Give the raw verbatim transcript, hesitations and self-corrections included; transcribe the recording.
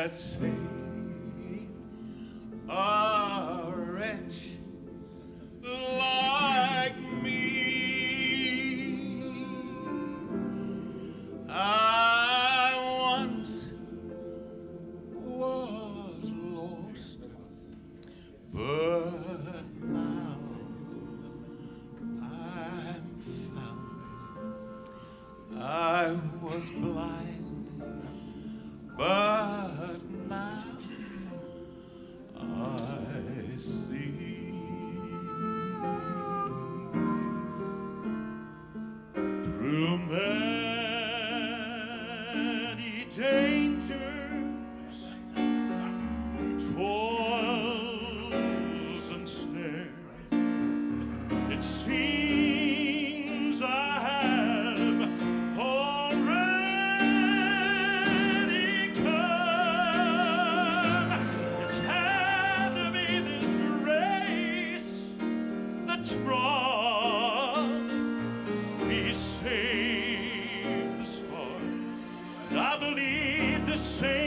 that saved a wretch like me. I once was lost, but now I'm found. I was blind, but now I see. Through many dangers, toils and snares, it seems I have already come. It's had to be this grace that's brought me safe this far. And I believe the same.